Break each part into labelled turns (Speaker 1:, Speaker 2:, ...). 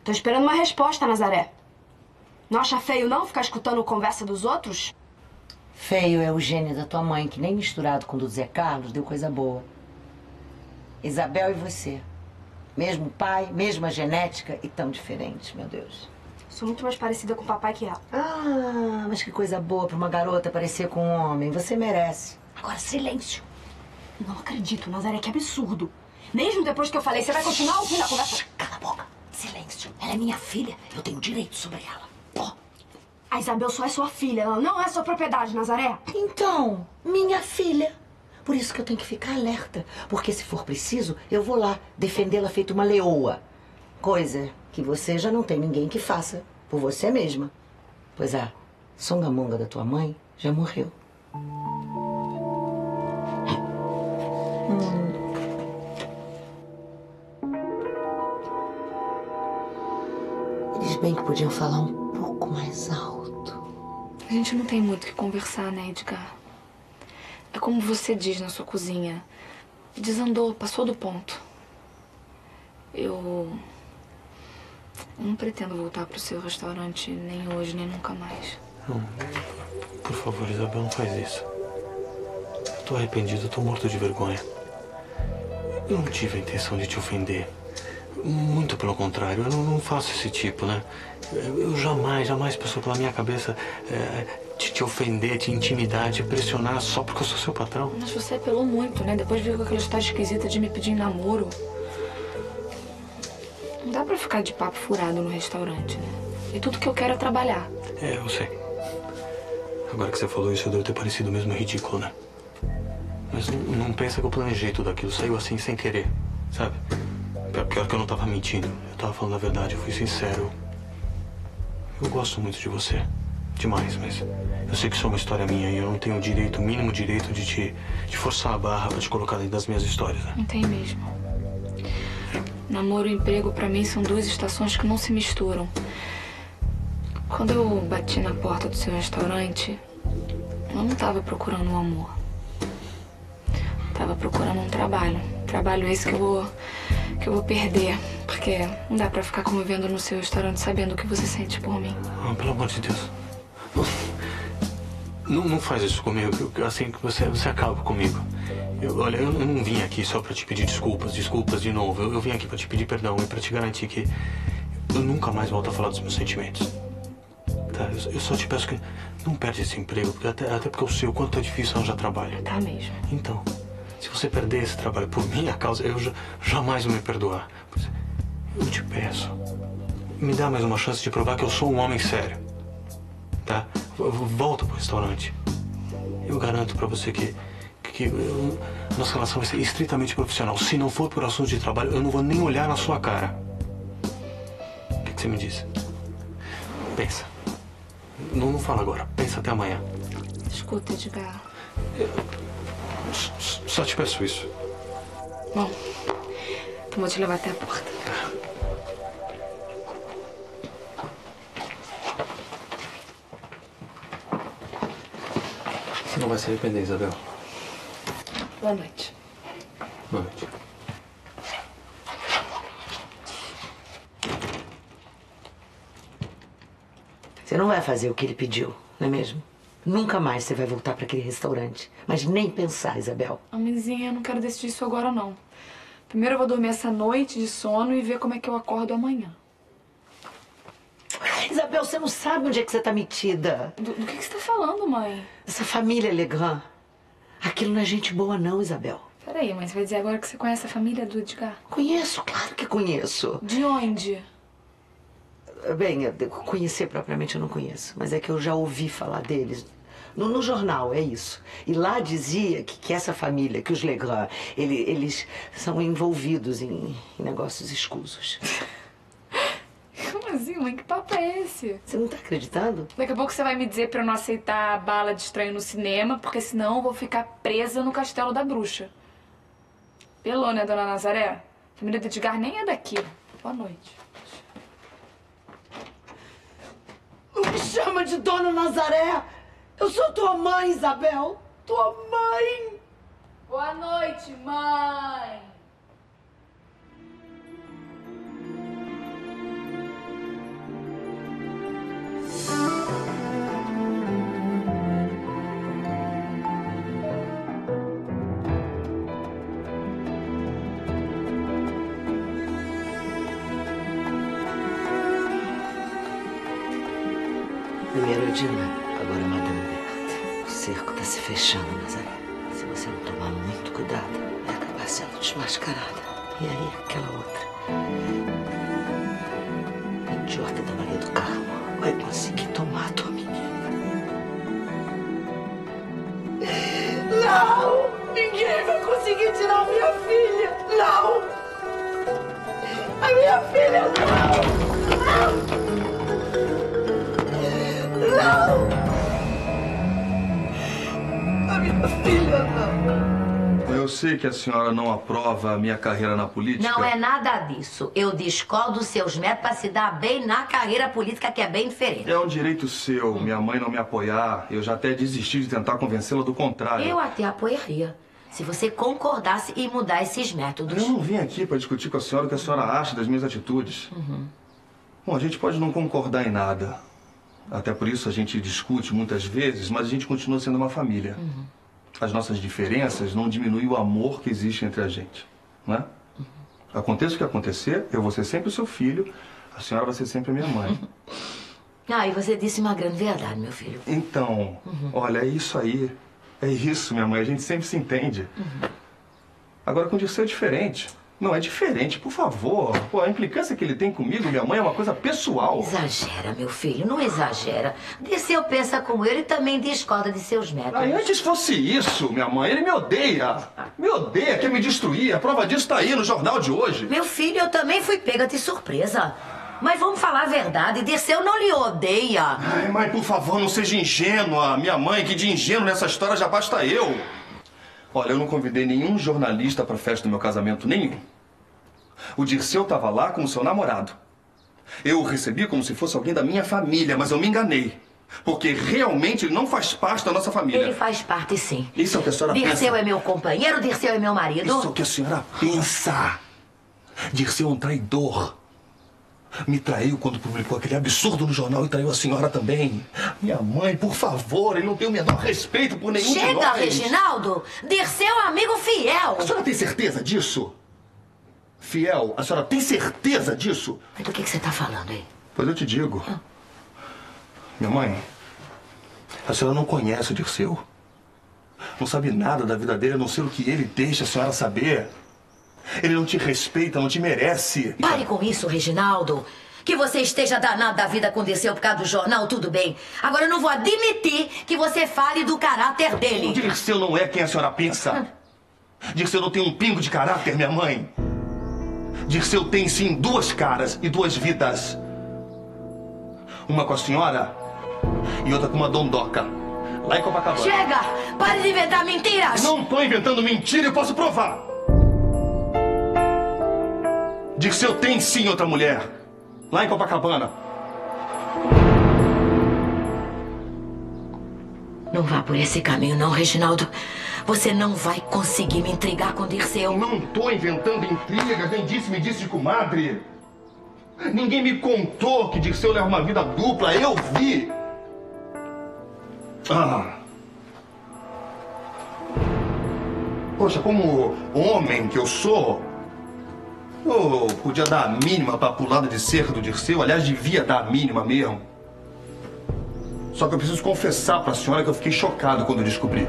Speaker 1: Tô esperando uma resposta, Nazaré. Não acha feio, não, ficar escutando conversa dos outros?
Speaker 2: Feio é o gênio da tua mãe, que nem misturado com o do Zé Carlos deu coisa boa. Isabel e você. Mesmo pai, mesma genética e tão diferentes, meu Deus.
Speaker 1: Sou muito mais parecida com o papai que ela.
Speaker 2: Ah, mas que coisa boa pra uma garota parecer com um homem. Você merece. Agora, silêncio.
Speaker 1: Não acredito, Nazaré, que absurdo. Mesmo depois que eu falei, você vai continuar ouvindo a conversa?
Speaker 2: Cala a boca. Silêncio. Ela é minha filha. Eu tenho direito sobre ela. Ó.
Speaker 1: A Isabel só é sua filha, ela não é sua propriedade, Nazaré.
Speaker 2: Então, minha filha. Por isso que eu tenho que ficar alerta. Porque se for preciso, eu vou lá defendê-la feito uma leoa. Coisa que você já não tem ninguém que faça por você mesma. Pois a songamonga da tua mãe já morreu. Eles bem que podiam falar um pouco mais alto.
Speaker 3: A gente não tem muito o que conversar, né, Edgar? É como você diz na sua cozinha. Desandou, passou do ponto. Eu não pretendo voltar pro seu restaurante nem hoje, nem nunca mais.
Speaker 4: Não, por favor, Isabel, não faz isso. Eu tô arrependido, eu tô morto de vergonha. Eu não tive a intenção de te ofender. Muito pelo contrário, eu não faço esse tipo, né? Eu jamais passou pela minha cabeça te ofender, te intimidar, te pressionar só porque eu sou seu patrão.
Speaker 3: Mas você apelou muito, né? Depois veio com aquela história esquisita de me pedir em namoro. Não dá pra ficar de papo furado no restaurante, né? E tudo que eu quero é trabalhar.
Speaker 4: É, eu sei. Agora que você falou isso, eu devo ter parecido mesmo ridículo, né? Mas não pensa que eu planejei tudo aquilo. Saiu assim, sem querer, sabe? Pior que eu não tava mentindo. Eu tava falando a verdade, eu fui sincero. Eu gosto muito de você. Demais, mas eu sei que isso é uma história minha e eu não tenho o mínimo direito de te forçar a barra pra te colocar dentro das minhas histórias, né?
Speaker 3: Não tem mesmo. Namoro e emprego, pra mim, são duas estações que não se misturam. Quando eu bati na porta do seu restaurante, eu não tava procurando um amor. Tava procurando um trabalho. Trabalho esse que eu vou perder. Porque não dá pra ficar convivendo no seu restaurante sabendo o que você sente por mim.
Speaker 4: Ah, pelo amor de Deus. Não faz isso comigo. Assim que você acaba comigo. Olha, eu não vim aqui só pra te pedir desculpas de novo. Eu vim aqui pra te pedir perdão e pra te garantir que eu nunca mais volto a falar dos meus sentimentos. Tá? Eu só te peço que não perde esse emprego, porque até porque eu sei o quanto é difícil arranjar trabalho.
Speaker 3: Tá mesmo.
Speaker 4: Então, se você perder esse trabalho por minha causa, eu jamais vou me perdoar. Eu te peço, me dá mais uma chance de provar que eu sou um homem sério. Tá? Volta pro restaurante. Eu garanto pra você que nossa relação vai ser estritamente profissional. Se não for por assunto de trabalho, eu não vou nem olhar na sua cara. O que você me diz? Pensa. Não fala agora. Pensa até amanhã.
Speaker 3: Escuta, Edgar.
Speaker 4: Só te peço isso.
Speaker 3: Bom, então vou te levar até a porta.
Speaker 4: Você não vai se arrepender, Isabel.
Speaker 3: Boa noite.
Speaker 4: Boa noite.
Speaker 2: Você não vai fazer o que ele pediu, não é mesmo? Nunca mais você vai voltar para aquele restaurante. Mas nem pensar, Isabel.
Speaker 3: Mãezinha, eu não quero decidir isso agora, não. Primeiro eu vou dormir essa noite de sono e ver como é que eu acordo amanhã.
Speaker 2: Isabel, você não sabe onde é que você tá metida.
Speaker 3: Do que você tá falando, mãe?
Speaker 2: Essa família Legrand. Aquilo não é gente boa, não, Isabel.
Speaker 3: Peraí, mãe, você vai dizer agora que você conhece a família do Edgar?
Speaker 2: Conheço, claro que conheço.
Speaker 3: De onde?
Speaker 2: Bem, conhecer propriamente eu não conheço, mas é que eu já ouvi falar deles. No jornal, é isso. E lá dizia que essa família, que os Legrand, eles são envolvidos em negócios escusos.
Speaker 3: Como assim, mãe? Que papo é esse?
Speaker 2: Você não tá acreditando?
Speaker 3: Daqui a pouco você vai me dizer pra eu não aceitar a bala de estranho no cinema, porque senão eu vou ficar presa no castelo da bruxa. Pelou, né, dona Nazaré? A família do Edgar nem é daqui. Boa noite.
Speaker 2: Não me chama de Dona Nazaré! Eu sou tua mãe, Isabel! Tua mãe!
Speaker 3: Boa noite, mãe!
Speaker 2: Primeiro a dinâmica, agora a Madame Berthe. O cerco tá se fechando, Nazaré. Se você não tomar muito cuidado, vai acabar sendo desmascarada. E aí, aquela outra idiota da Maria do Carmo vai conseguir tomar a tua menina. Não! Ninguém vai conseguir tirar minha filha! Não! A minha filha não! Não! A minha filha não!
Speaker 5: Eu sei que a senhora não aprova a minha carreira na política.
Speaker 6: Não é nada disso. Eu discordo dos seus métodos para se dar bem na carreira política, que é bem diferente.
Speaker 5: É um direito seu, minha mãe não me apoiar. Eu já até desisti de tentar convencê-la do contrário.
Speaker 6: Eu até apoiaria, se você concordasse em mudar esses métodos.
Speaker 5: Eu não vim aqui para discutir com a senhora o que a senhora acha das minhas atitudes. Bom, a gente pode não concordar em nada. Até por isso a gente discute muitas vezes, mas a gente continua sendo uma família. As nossas diferenças não diminuem o amor que existe entre a gente, não é? Aconteça o que acontecer, eu vou ser sempre o seu filho, a senhora vai ser sempre a minha mãe.
Speaker 6: Ah, e você disse uma grande verdade, meu filho.
Speaker 5: Então, olha, é isso aí. É isso, minha mãe, a gente sempre se entende. Agora, com o Dirceu é diferente. Não, é diferente, por favor. Pô, a implicância que ele tem comigo, minha mãe, é uma coisa pessoal.
Speaker 6: Exagera, meu filho, não exagera. Dirceu pensa como ele e também discorda de seus métodos.
Speaker 5: Aí, antes fosse isso, minha mãe, ele me odeia. Me odeia, quer me destruir. A prova disso tá aí no jornal de hoje.
Speaker 6: Meu filho, eu também fui pega de surpresa. Mas vamos falar a verdade, Dirceu não lhe odeia.
Speaker 5: Ai, mãe, por favor, não seja ingênua. Minha mãe, que de ingênuo nessa história já basta eu. Olha, eu não convidei nenhum jornalista pra festa do meu casamento, nenhum. O Dirceu tava lá com o seu namorado. Eu o recebi como se fosse alguém da minha família, mas eu me enganei. Porque realmente ele não faz parte da nossa família.
Speaker 6: Ele faz parte, sim.
Speaker 5: Isso é o que a senhora pensa?
Speaker 6: Dirceu é meu companheiro, Dirceu é meu marido.
Speaker 5: Isso é o que a senhora pensa. Dirceu é um traidor. Me traiu quando publicou aquele absurdo no jornal e traiu a senhora também. Minha mãe, por favor, ele não tem o menor respeito por nenhum de nós.
Speaker 6: Chega, Reginaldo! Dirceu é um amigo fiel.
Speaker 5: A senhora tem certeza disso? Fiel, a senhora tem certeza disso?
Speaker 6: Mas do que você tá falando aí?
Speaker 5: Pois eu te digo. Minha mãe, a senhora não conhece o Dirceu. Não sabe nada da vida dele, a não ser o que ele deixa a senhora saber. Ele não te respeita, não te merece.
Speaker 6: Pare com isso, Reginaldo. Que você esteja danado da vida com Dirceu por causa do jornal, tudo bem. Agora eu não vou admitir que você fale do caráter dele.
Speaker 5: O Dirceu não é quem a senhora pensa. Dirceu não tem um pingo de caráter, minha mãe. Dirceu tem, sim, duas caras e duas vidas. Uma com a senhora e outra com uma dondoca. Lá em Copacabana.
Speaker 6: Chega! Pare de inventar mentiras!
Speaker 5: Não tô inventando mentira, eu posso provar. Dirceu tem, sim, outra mulher. Lá em Copacabana.
Speaker 6: Não vá por esse caminho, não, Reginaldo. Você não vai conseguir me intrigar com Dirceu.
Speaker 5: Eu não tô inventando intrigas, nem me disse de comadre. Ninguém me contou que Dirceu leva uma vida dupla, eu vi. Poxa, como homem que eu sou, eu podia dar a mínima pra pulada de cerca do Dirceu. Aliás, devia dar a mínima mesmo. Só que eu preciso confessar pra senhora que eu fiquei chocado quando eu descobri.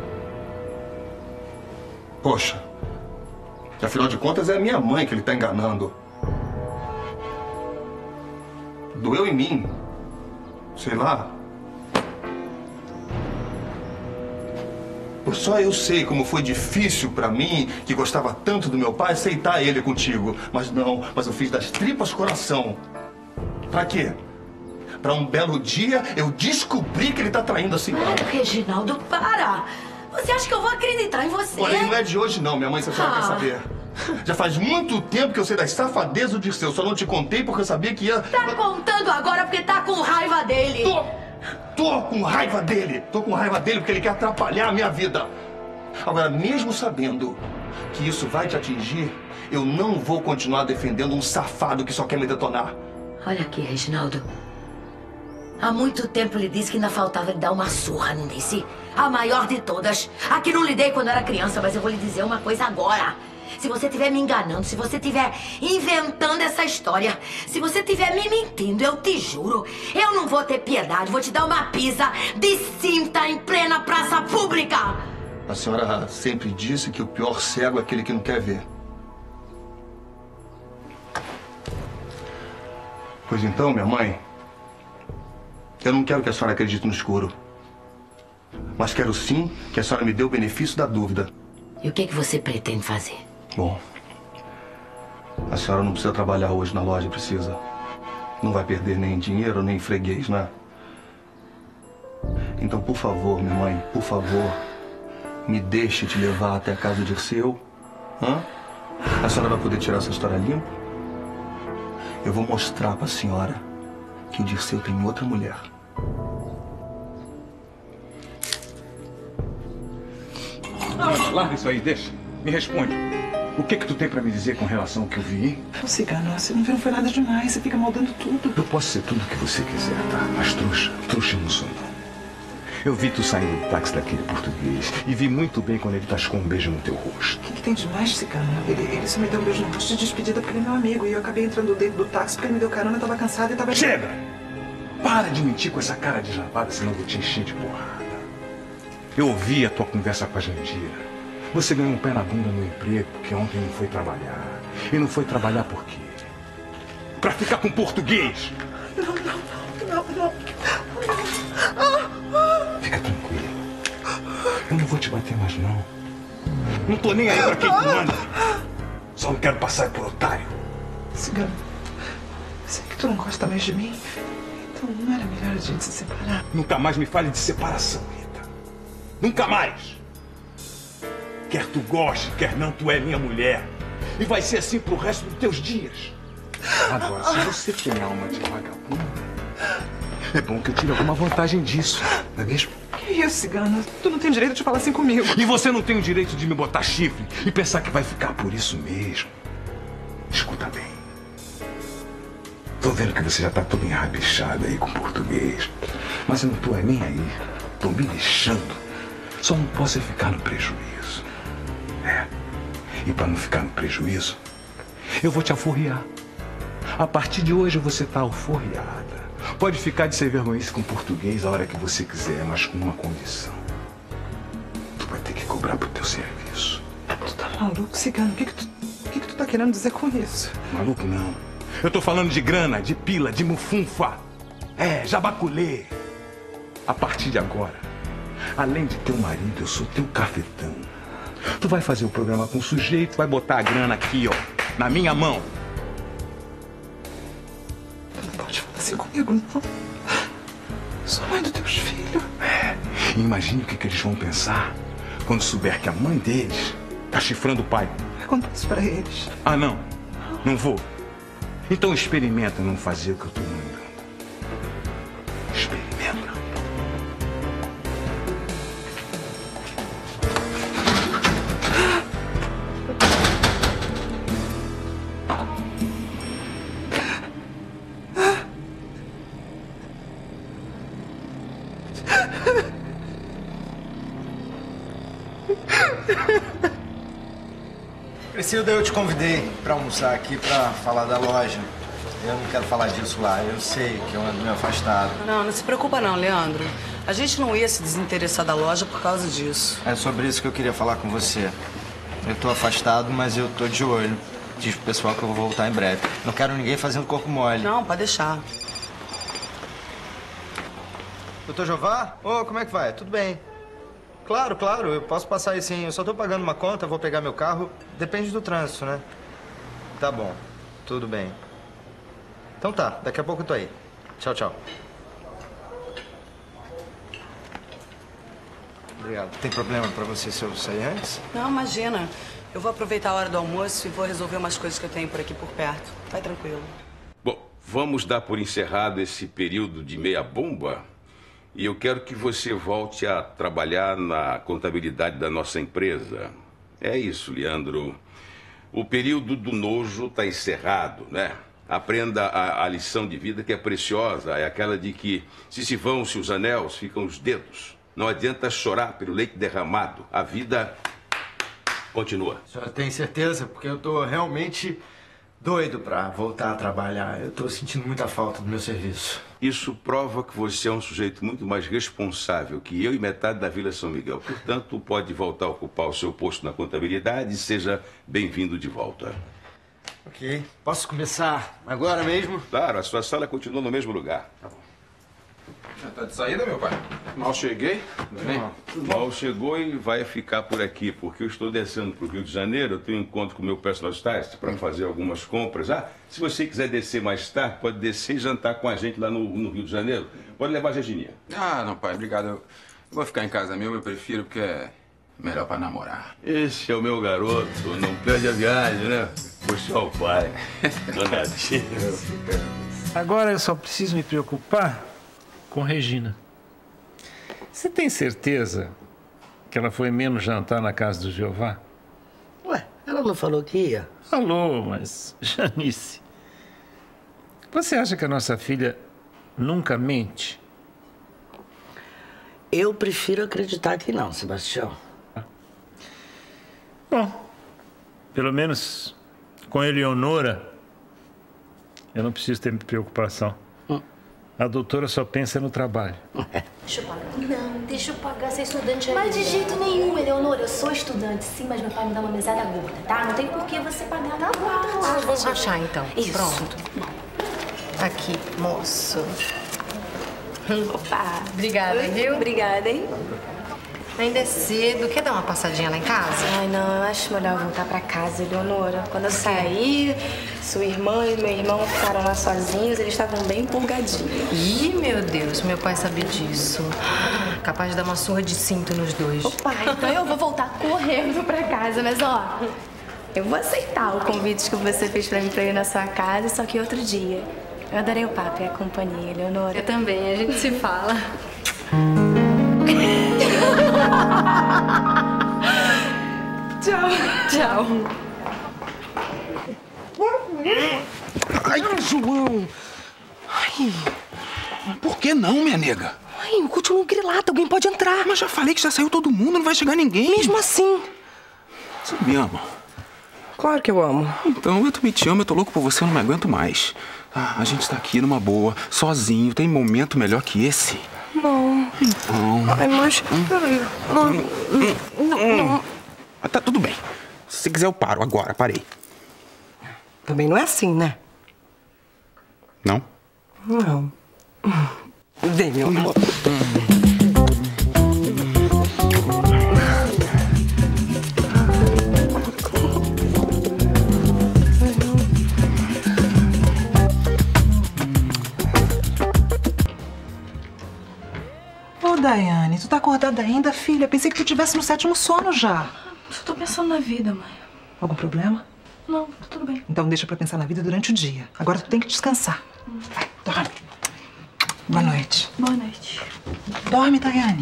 Speaker 5: Poxa, que afinal de contas é a minha mãe que ele tá enganando. Doeu em mim. Sei lá. Só eu sei como foi difícil pra mim, que gostava tanto do meu pai, aceitar ele contigo. Mas não, eu fiz das tripas coração. Pra quê? Pra um belo dia eu descobri que ele tá traindo a senhora.
Speaker 6: Para, Reginaldo, para! Você acha que eu vou acreditar em você?
Speaker 5: Olha, não é de hoje não, minha mãe, se a senhora quer saber. Já faz muito tempo que eu sei das safadezas do Dirceu. Só não te contei porque eu sabia que ia...
Speaker 6: Tá contando agora porque tá com raiva dele.
Speaker 5: Tô com raiva dele. Tô com raiva dele porque ele quer atrapalhar a minha vida. Agora, mesmo sabendo que isso vai te atingir, eu não vou continuar defendendo um safado que só quer me detonar.
Speaker 6: Olha aqui, Reginaldo. Há muito tempo lhe disse que ainda faltava lhe dar uma surra, não disse? A maior de todas. A que não lhe dei quando era criança, mas eu vou lhe dizer uma coisa agora. Se você estiver me enganando, se você estiver inventando essa história, se você estiver me mentindo, eu te juro, eu não vou ter piedade, vou te dar uma pisa de cinta em plena praça pública.
Speaker 5: A senhora sempre disse que o pior cego é aquele que não quer ver. Pois então, minha mãe, eu não quero que a senhora acredite no escuro. Mas quero sim que a senhora me dê o benefício da dúvida.
Speaker 6: E o que você pretende fazer?
Speaker 5: Bom, a senhora não precisa trabalhar hoje na loja, precisa. Não vai perder nem dinheiro, nem freguês, né? Então, por favor, minha mãe, por favor, me deixe te levar até a casa do Dirceu. Hã? A senhora vai poder tirar essa história limpa? Eu vou mostrar pra senhora que o Dirceu tem outra mulher.
Speaker 7: Larga isso aí, deixa. Me responde. O que tu tem pra me dizer com relação ao que eu vi?
Speaker 8: Ô, Cigano, você não foi nada demais. Você fica maldando tudo.
Speaker 7: Eu posso ser tudo o que você quiser, tá? Mas trouxa eu não sou, não. Eu vi tu saindo do táxi daquele português e vi muito bem quando ele tascou um beijo no teu rosto.
Speaker 8: O que tem de mais, Cigano? Ele só me deu um beijo no rosto de despedida porque ele é meu amigo. E eu acabei entrando dentro do táxi porque ele me deu carona, eu tava cansado e tava...
Speaker 7: Chega! Para de mentir com essa cara de javada, senão eu vou te encher de porrada. Eu ouvi a tua conversa com a Jandira. Você ganhou um pé na bunda no emprego porque ontem não foi trabalhar. E não foi trabalhar por quê? Pra ficar com português!
Speaker 8: Não.
Speaker 7: Fica tranquilo. Eu não vou te bater mais, não. Não tô nem aí pra quem tu manda. Só não quero passar por otário.
Speaker 8: Cigano, eu sei que tu não gosta mais de mim. Então não era melhor a gente se separar?
Speaker 7: Nunca mais me fale de separação, Rita. Nunca mais. Quer tu goste, quer não, tu é minha mulher. E vai ser assim pro resto dos teus dias. Agora, se você tem alma de vagabunda, é bom que eu tire alguma vantagem disso, não é mesmo?
Speaker 8: Que isso, Cigano? Tu não tem direito de falar assim comigo.
Speaker 7: E você não tem o direito de me botar chifre e pensar que vai ficar por isso mesmo. Escuta bem. Tô vendo que você já tá todo enrabixado aí com português. Mas eu não tô nem aí. Tô me lixando. Só não posso ficar no prejuízo. E pra não ficar no prejuízo, eu vou te alforriar. A partir de hoje você tá alforriada. Pode ficar de ser vergonhice com português a hora que você quiser, mas com uma condição. Tu vai ter que cobrar pro teu serviço.
Speaker 8: Tu tá maluco, Cigano? O que tu tá querendo dizer com isso?
Speaker 7: Maluco não. Eu tô falando de grana, de pila, de mufunfa. Jabaculê. A partir de agora, além de teu marido, eu sou teu cafetão. Tu vai fazer o programa com o sujeito, vai botar a grana aqui, ó, na minha mão.
Speaker 8: Tu não pode falar assim comigo, não. Sou mãe dos teus filhos.
Speaker 7: E imagine o que eles vão pensar quando souber que a mãe deles tá chifrando o pai.
Speaker 8: Conta isso pra eles.
Speaker 7: Ah, não. Não vou. Então experimenta não fazer o que eu tô mandando. Experimenta.
Speaker 9: Priscila, eu te convidei para almoçar aqui para falar da loja. Eu não quero falar disso lá. Eu sei que eu ando meio afastado.
Speaker 10: Não se preocupa não, Leandro. A gente não ia se desinteressar da loja por causa disso.
Speaker 9: É sobre isso que eu queria falar com você. Eu tô afastado, mas eu tô de olho. Diz pro pessoal que eu vou voltar em breve. Não quero ninguém fazendo corpo mole.
Speaker 10: Não, pode deixar.
Speaker 9: Doutor Jová? Ô, como é que vai? Tudo bem. Claro, eu posso passar aí sim. Eu só tô pagando uma conta, vou pegar meu carro. Depende do trânsito, né? Tá bom. Tudo bem. Então tá, daqui a pouco eu tô aí. Tchau, tchau. Obrigado. Tem problema pra você se eu sair antes?
Speaker 10: Não, imagina. Eu vou aproveitar a hora do almoço e vou resolver umas coisas que eu tenho por aqui por perto. Vai tranquilo.
Speaker 11: Bom, vamos dar por encerrado esse período de meia bomba. E eu quero que você volte a trabalhar na contabilidade da nossa empresa. É isso, Leandro. O período do nojo está encerrado, né? Aprenda a lição de vida que é preciosa. É aquela de que se vão-se os anéis, ficam os dedos. Não adianta chorar pelo leite derramado. A vida Continua.
Speaker 9: A senhora tem certeza? Porque eu tô realmente doido pra voltar a trabalhar. Eu tô sentindo muita falta do meu serviço.
Speaker 11: Isso prova que você é um sujeito muito mais responsável que eu e metade da Vila São Miguel. Portanto, pode voltar a ocupar o seu posto na contabilidade e seja bem-vindo de volta.
Speaker 9: Ok. Posso começar agora mesmo?
Speaker 11: Claro, a sua sala continua no mesmo lugar.
Speaker 9: Tá bom.
Speaker 7: Já tá de saída, meu pai? Mal cheguei.
Speaker 11: Mal chegou e vai ficar por aqui, porque eu estou descendo para o Rio de Janeiro. Eu tenho um encontro com o meu personal stylist para fazer algumas compras. Ah, se você quiser descer mais tarde, pode descer e jantar com a gente lá no Rio de Janeiro. Pode levar a Virginia.
Speaker 7: Ah, não, pai, obrigado. Eu vou ficar em casa mesmo, eu prefiro, porque é melhor para namorar.
Speaker 11: Esse é o meu garoto, não perde a viagem, né? Você é o pai, dona Tia.
Speaker 12: Agora eu só preciso me preocupar com Regina. Você tem certeza que ela foi menos jantar na casa do Jeová?
Speaker 2: Ué, ela não falou que ia?
Speaker 12: Falou, mas... Janice, você acha que a nossa filha nunca mente?
Speaker 2: Eu prefiro acreditar que não, Sebastião.
Speaker 12: Bom, pelo menos com Eleonora, eu não preciso ter preocupação. A doutora só pensa no trabalho.
Speaker 13: Deixa eu pagar. Não, deixa eu pagar, ser estudante ainda. Mas de jeito nenhum, Eleonora. Eu sou estudante, sim, mas meu pai me dá uma mesada gorda, tá? Não tem por que você pagar na conta.
Speaker 14: Vamos rachar, então.
Speaker 13: Isso.
Speaker 14: Pronto. Aqui, moço.
Speaker 13: Opa.
Speaker 14: Obrigada, viu?
Speaker 13: Obrigada, hein?
Speaker 14: Ainda é cedo. Quer dar uma passadinha lá em casa?
Speaker 13: Ai, não, eu acho melhor voltar pra casa, Eleonora. Quando eu saí, sua irmã e meu irmão ficaram lá sozinhos, eles estavam bem empolgadinhos.
Speaker 14: Ih, meu Deus, meu pai sabe disso. Capaz de dar uma surra de cinto nos dois.
Speaker 13: Opa, então eu vou voltar correndo pra casa, mas ó, eu vou aceitar o convite que você fez pra mim pra ir na sua casa, só que outro dia. Eu adorei o papo e a companhia, Eleonora.
Speaker 14: Eu também, a gente se fala.
Speaker 13: Tchau. Tchau.
Speaker 7: Ai, João! Ai, por que não, minha nega?
Speaker 10: Ai, eu continuo grilado, alguém pode entrar.
Speaker 7: Mas já falei que já saiu todo mundo, não vai chegar ninguém.
Speaker 10: Mesmo assim.
Speaker 7: Você me ama?
Speaker 10: Claro que eu amo.
Speaker 7: Então, eu também te amo, eu tô louco por você, eu não me aguento mais. Ah, a gente tá aqui numa boa, sozinho, tem momento melhor que esse?
Speaker 10: Não.
Speaker 7: Então...
Speaker 10: Ai, mas... Peraí. Não.
Speaker 7: Ah, tá tudo bem. Se você quiser, eu paro agora, parei.
Speaker 10: Também não é assim, né?
Speaker 7: Não?
Speaker 10: Não. Vem, meu amor.
Speaker 8: Ô, Daiane, tu tá acordada ainda, filha? Pensei que tu tivesse no 7º sono já.
Speaker 3: Só tô pensando na vida, mãe.
Speaker 8: Algum problema?
Speaker 3: Não, tá tudo bem.
Speaker 8: Então deixa pra pensar na vida durante o dia. Agora tu tem que descansar. Vai, dorme. Boa noite.
Speaker 3: Boa noite.
Speaker 8: Dorme, Daiane.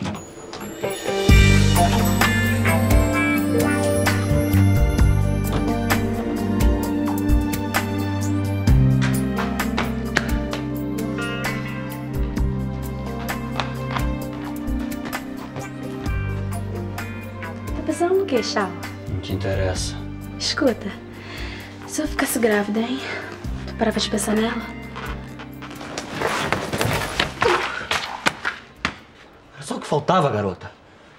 Speaker 13: Tá pensando no quê, Chá?
Speaker 15: Não te interessa.
Speaker 13: Escuta, se eu ficasse grávida, hein? Tu parava de pensar nela?
Speaker 15: Era só o que faltava, garota.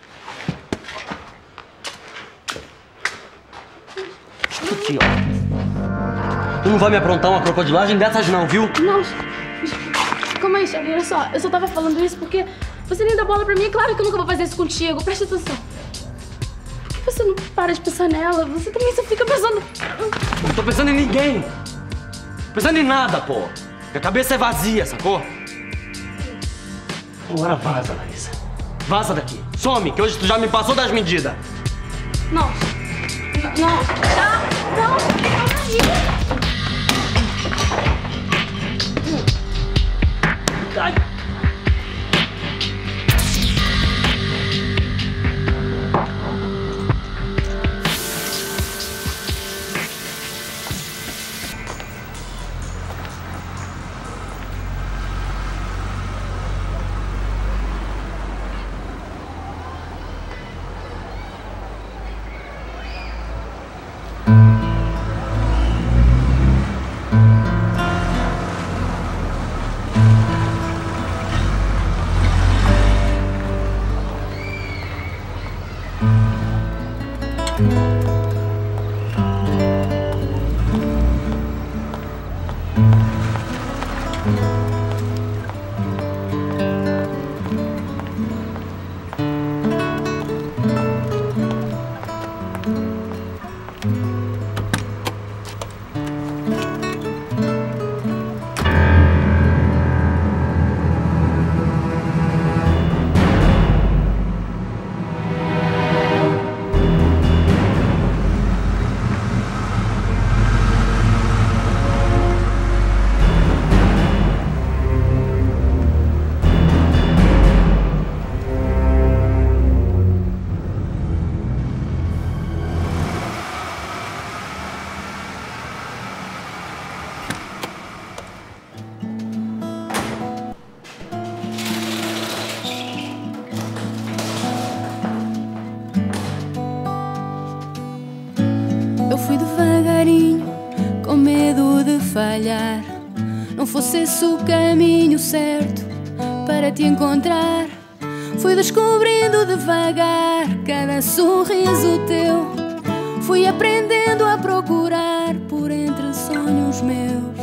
Speaker 15: Escuta aqui, ó. Tu não vai me aprontar uma crocodilagem dessas não, viu?
Speaker 13: Não. Calma aí, Charlie, olha só. Eu só tava falando isso porque você nem dá bola pra mim. É claro que eu nunca vou fazer isso contigo. Presta atenção. Por que você não para de pensar nela? Você também só fica pensando...
Speaker 15: Não tô pensando em ninguém. Tô pensando em nada, pô. Minha cabeça é vazia, sacou? Agora vaza, Larissa. Vaza daqui. Some, que hoje tu já me passou das medidas.
Speaker 13: Não. Não. Não.
Speaker 15: Ai.
Speaker 16: Eu fui devagarinho, com medo de falhar. Não fosse esse o caminho certo para te encontrar. Fui descobrindo devagar cada sorriso teu. Fui aprendendo a procurar por entre sonhos meus.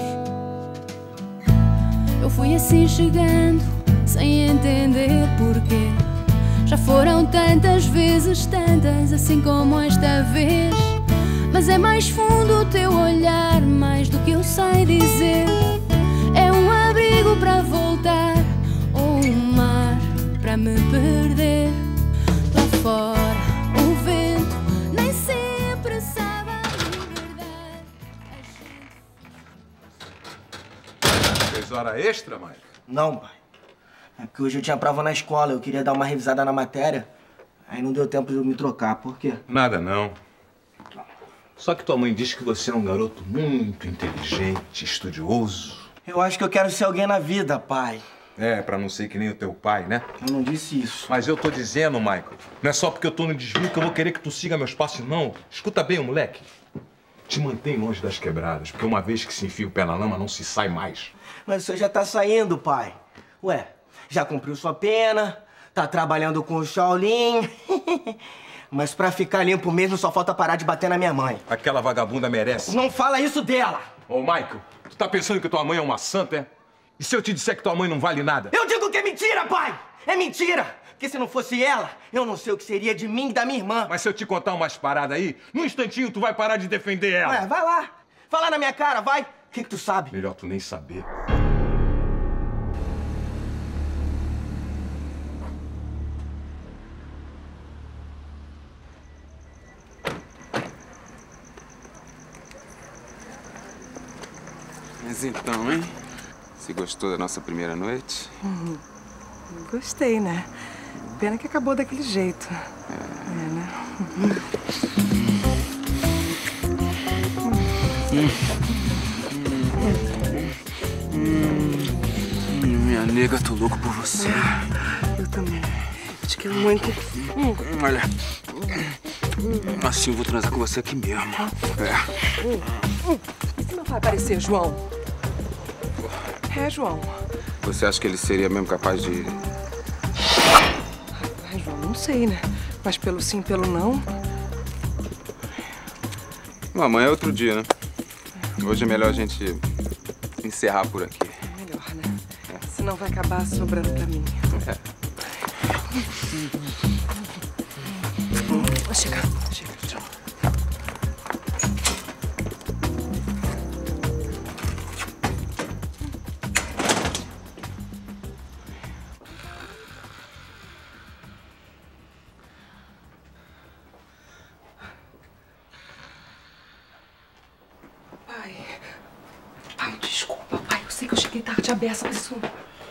Speaker 16: Eu fui assim chegando, sem entender porquê. Já foram tantas vezes, tantas assim como esta vez. Mas é mais fundo o teu olhar, mais do que eu sei dizer. É um abrigo para voltar, ou um mar para me perder. Lá fora o vento nem sempre sabe a liberdade.
Speaker 7: Fez hora extra, Mike?
Speaker 17: Não, pai. É porque hoje eu tinha prova na escola, eu queria dar uma revisada na matéria. Aí não deu tempo de eu me trocar, por quê?
Speaker 7: Nada não. Só que tua mãe diz que você é um garoto muito inteligente, estudioso.
Speaker 17: Eu acho que eu quero ser alguém na vida, pai.
Speaker 7: É, pra não ser que nem o teu pai, né?
Speaker 17: Eu não disse isso.
Speaker 7: Mas eu tô dizendo, Michael, não é só porque eu tô no desvio que eu vou querer que tu siga meus passos, não. Escuta bem, moleque. Te mantém longe das quebradas, porque uma vez que se enfia o pé na lama, não se sai mais.
Speaker 17: Mas o senhor já tá saindo, pai. Ué, já cumpriu sua pena, tá trabalhando com o Shaolin. Mas pra ficar limpo mesmo, só falta parar de bater na minha mãe.
Speaker 7: Aquela vagabunda merece.
Speaker 17: Não fala isso dela!
Speaker 7: Ô, Michael, tu tá pensando que tua mãe é uma santa, é? E se eu te disser que tua mãe não vale nada?
Speaker 17: Eu digo que é mentira, pai! É mentira! Porque se não fosse ela, eu não sei o que seria de mim e da minha irmã.
Speaker 7: Mas se eu te contar umas paradas aí, num instantinho tu vai parar de defender ela.
Speaker 17: Ué, vai lá. Fala na minha cara, vai. O que tu sabe?
Speaker 7: Melhor tu nem saber.
Speaker 18: Mas então, hein? Você gostou da nossa primeira noite?
Speaker 8: Gostei, né? Pena que acabou daquele jeito. É, né?
Speaker 18: Minha nega, tô louco por você.
Speaker 8: Eu também. Eu te quero muito.
Speaker 18: Olha, assim eu vou transar com você aqui mesmo.
Speaker 8: Você não vai aparecer, João? É, João.
Speaker 18: Você acha que ele seria mesmo capaz de...
Speaker 8: Ai, João, não sei, né? Mas pelo sim, pelo não...
Speaker 18: Amanhã é outro dia, né? Hoje é melhor a gente encerrar por aqui.
Speaker 8: É melhor, né? Senão vai acabar sobrando pra mim. Chega, chega, João. Pai, desculpa, pai. Eu sei que eu cheguei tarde à beça, mas isso...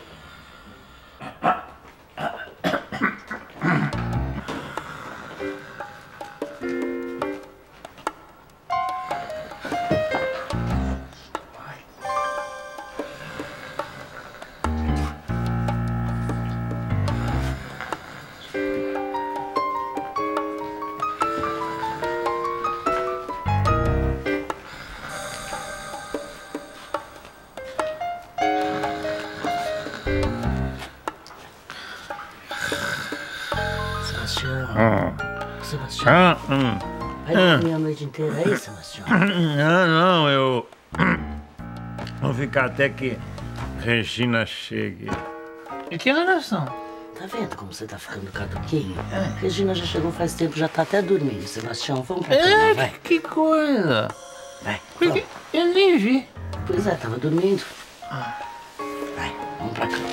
Speaker 2: Sebastião. Vai dormir a noite inteira aí, Sebastião?
Speaker 12: Não, eu... Vamos ficar até que Regina chegue. E que horas são?
Speaker 2: Tá vendo como você tá ficando caduquinho? Regina já chegou faz tempo, já tá até dormindo. Sebastião, vamos pra cama, vai.
Speaker 12: Que coisa.
Speaker 2: Vai,
Speaker 12: vamos. Eu nem vi.
Speaker 2: Pois é, tava dormindo. Vai, vamos pra cama.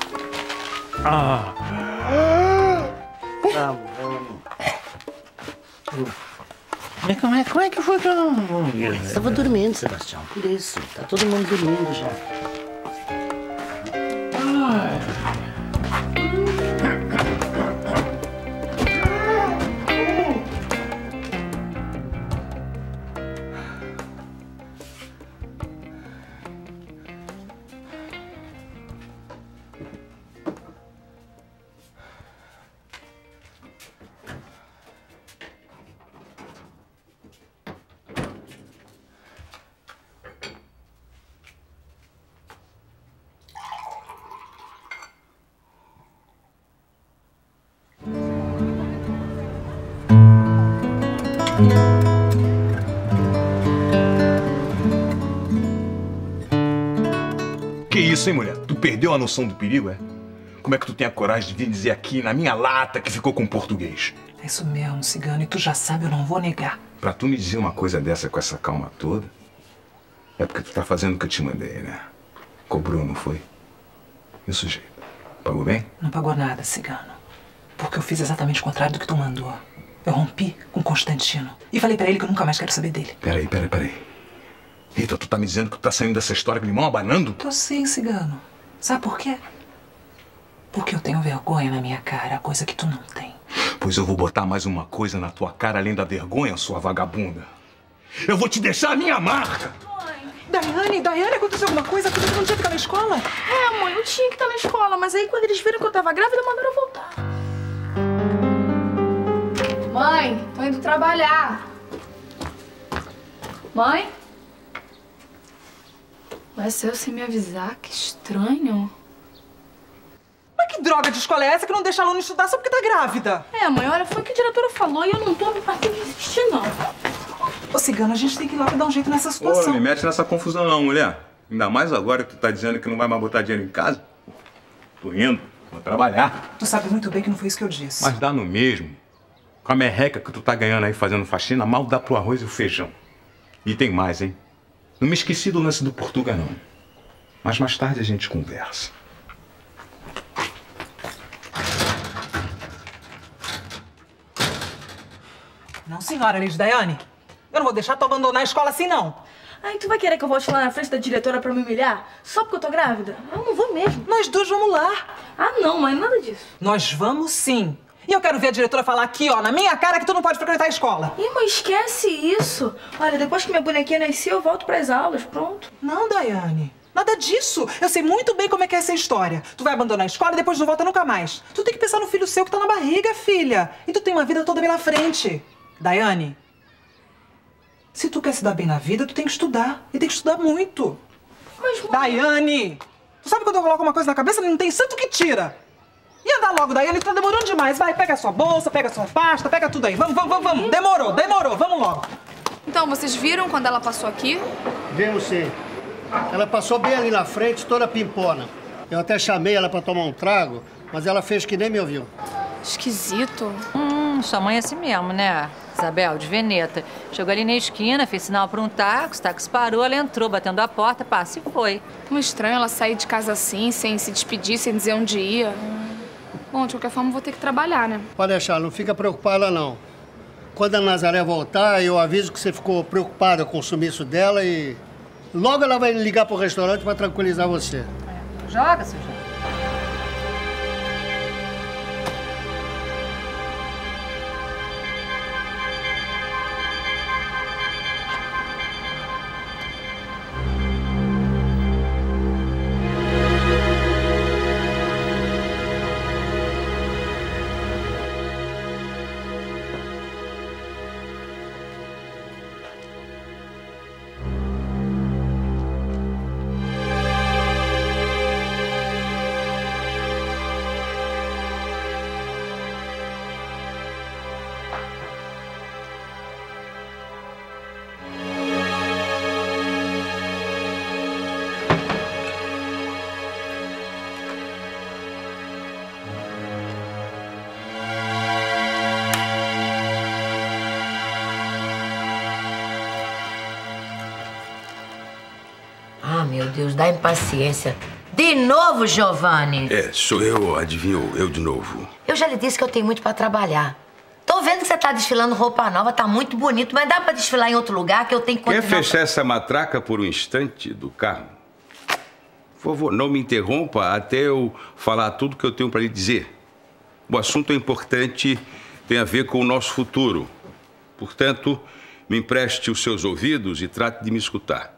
Speaker 2: Tá bom.
Speaker 12: Mas como é que foi que eu não vi?
Speaker 2: Você tava dormindo, Sebastião, por isso. Tá todo mundo dormindo já.
Speaker 7: Que isso, hein, mulher? Tu perdeu a noção do perigo, é? Como é que tu tem a coragem de vir dizer aqui, na minha lata, que ficou com português?
Speaker 8: É isso mesmo, cigano. E tu já sabe, eu não vou negar.
Speaker 7: Pra tu me dizer uma coisa dessa com essa calma toda, é porque tu tá fazendo o que eu te mandei, né? Cobrou, não foi? E o sujeito? Pagou bem?
Speaker 8: Não pagou nada, cigano. Porque eu fiz exatamente o contrário do que tu mandou. Eu rompi com Constantino. E falei pra ele que eu nunca mais quero saber dele.
Speaker 7: Peraí. Rita, tu tá me dizendo que tu tá saindo dessa história com limão abanando?
Speaker 8: Tô sim, cigano. Sabe por quê? Porque eu tenho vergonha na minha cara, coisa que tu não tem.
Speaker 7: Pois eu vou botar mais uma coisa na tua cara além da vergonha, sua vagabunda. Eu vou te deixar a minha marca!
Speaker 8: Daiane, aconteceu alguma coisa? Tu não tinha que estar na escola?
Speaker 3: É, mãe, eu tinha que estar na escola, mas aí quando eles viram que eu tava grávida, mandaram eu voltar. Mãe, tô indo trabalhar. Mãe? Ué, saiu sem me avisar? Que estranho.
Speaker 8: Mas que droga de escola é essa que não deixa a aluna estudar só porque tá grávida?
Speaker 3: É, mãe, olha, foi o que a diretora falou e eu não tô pra insistir, não.
Speaker 8: Ô, cigano, a gente tem que ir lá pra dar um jeito nessa situação.
Speaker 7: Ô, não me mete nessa confusão não, mulher. Ainda mais agora que tu tá dizendo que não vai mais botar dinheiro em casa. Tô indo, vou trabalhar.
Speaker 8: Tu sabe muito bem que não foi isso que eu disse.
Speaker 7: Mas dá no mesmo. Com a merreca que tu tá ganhando aí fazendo faxina, mal dá pro arroz e o feijão. E tem mais, hein? Não me esqueci do lance do Portuga, não. Mas mais tarde a gente conversa.
Speaker 8: Não, senhora, Liz Daiane. Eu não vou deixar tu abandonar a escola assim, não.
Speaker 3: Ai, tu vai querer que eu volte lá na frente da diretora pra me humilhar? Só porque eu tô grávida? Eu não vou mesmo.
Speaker 8: Nós duas vamos lá.
Speaker 3: Ah, não, mãe, nada disso.
Speaker 8: Nós vamos sim. E eu quero ver a diretora falar aqui, ó, na minha cara, que tu não pode frequentar a escola.
Speaker 3: Ih, mãe, esquece isso. Olha, depois que minha bonequinha nascer, eu volto pras aulas, pronto.
Speaker 8: Não, Daiane. Nada disso. Eu sei muito bem como é que é essa história. Tu vai abandonar a escola e depois não volta nunca mais. Tu tem que pensar no filho seu que tá na barriga, filha. E tu tem uma vida toda pela frente. Daiane, se tu quer se dar bem na vida, tu tem que estudar. E tem que estudar muito.
Speaker 3: Mas, mãe...
Speaker 8: Daiane, tu sabe quando eu coloco uma coisa na cabeça, não tem santo que tira. E anda logo, Daiane, tu tá demorando demais. Vai, pega a sua bolsa, pega a sua pasta, pega tudo aí. Vamos. Demorou, vamos logo.
Speaker 3: Então, vocês viram quando ela passou aqui?
Speaker 19: Vimos sim. Ela passou bem ali na frente, toda pimpona. Eu até chamei ela pra tomar um trago, mas ela fez que nem me ouviu.
Speaker 3: Esquisito.
Speaker 20: Sua mãe é assim mesmo, né? Isabel, de Veneta. Chegou ali na esquina, fez sinal para um táxi, o táxi parou, ela entrou, batendo a porta, passa e foi.
Speaker 3: Como estranho ela sair de casa assim, sem se despedir, sem dizer onde ia. Bom, de qualquer forma, vou ter que trabalhar, né?
Speaker 19: Pode deixar, não fica preocupada, não. Quando a Nazaré voltar, eu aviso que você ficou preocupada com o sumiço dela e... logo ela vai ligar pro restaurante pra tranquilizar você.
Speaker 20: Joga, seu João.
Speaker 6: Deus, dá impaciência. De novo, Giovanni?
Speaker 11: É, sou eu, adivinhou, eu de novo.
Speaker 6: Eu já lhe disse que eu tenho muito pra trabalhar. Tô vendo que você tá desfilando roupa nova, tá muito bonito, mas dá pra desfilar em outro lugar que eu tenho que continuar...
Speaker 11: Quer fechar essa matraca por um instante do carro? Por favor, não me interrompa até eu falar tudo que eu tenho pra lhe dizer. O assunto é importante, tem a ver com o nosso futuro. Portanto, me empreste os seus ouvidos e trate de me escutar.